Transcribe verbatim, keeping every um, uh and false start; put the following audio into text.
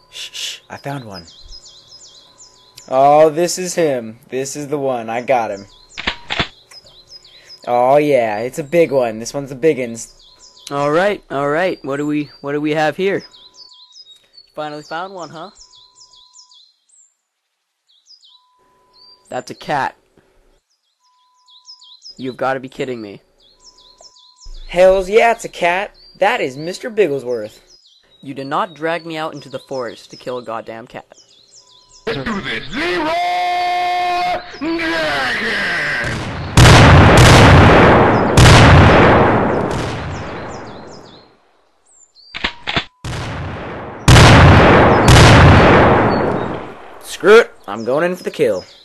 Shh, shh, I found one. Oh, this is him. This is the one. I got him. Oh yeah, it's a big one. This one's the biggins. All right, all right. What do we what do we have here? Finally found one, huh? That's a cat. You've got to be kidding me. Hells yeah, it's a cat. That is Mister Bigglesworth. You did not drag me out into the forest to kill a goddamn cat. Let's do this. Zero Dragon! Screw it. I'm going in for the kill.